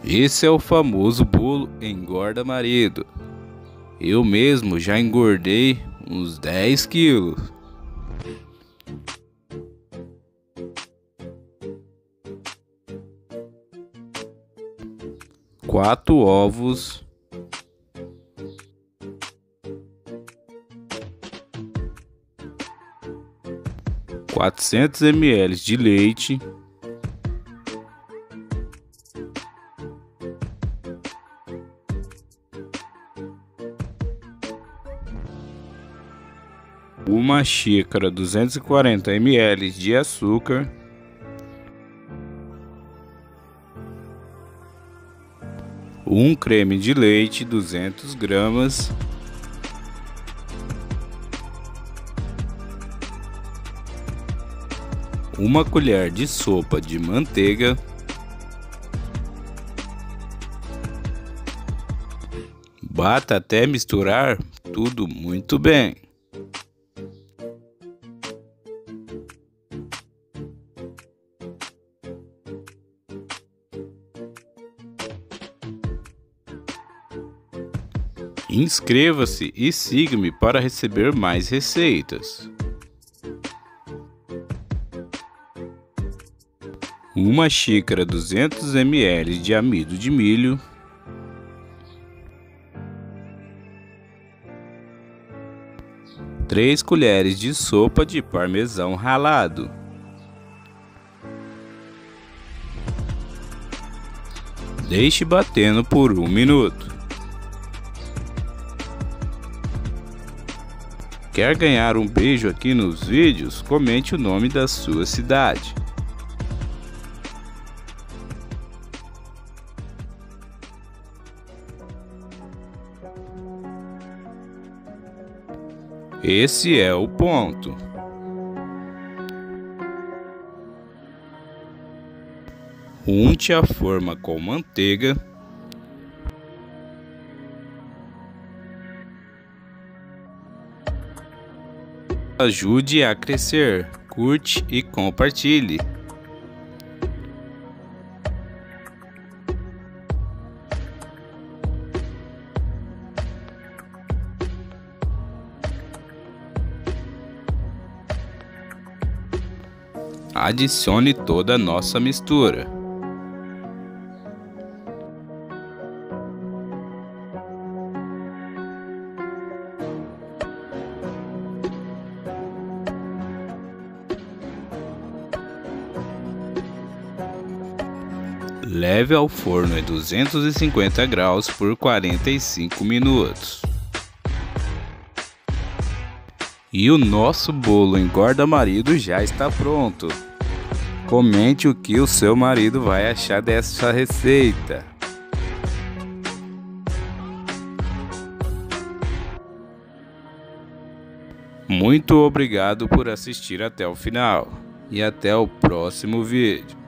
Esse é o famoso bolo engorda marido. Eu mesmo já engordei uns 10 quilos. 4 ovos, 400 ml de leite, uma xícara 240 ml de açúcar, um creme de leite 200 gramas, uma colher de sopa de manteiga, bata até misturar tudo muito bem. Inscreva-se e siga-me para receber mais receitas. Uma xícara 200 ml de amido de milho, três colheres de sopa de parmesão ralado, deixe batendo por 1 minuto. Quer ganhar um beijo aqui nos vídeos? Comente o nome da sua cidade. Esse é o ponto. Unte a forma com manteiga. Ajude a crescer, curte e compartilhe. Adicione toda a nossa mistura. Leve ao forno em 250 graus por 45 minutos. E o nosso bolo engorda marido já está pronto. Comente o que o seu marido vai achar dessa receita. Muito obrigado por assistir até o final. E até o próximo vídeo.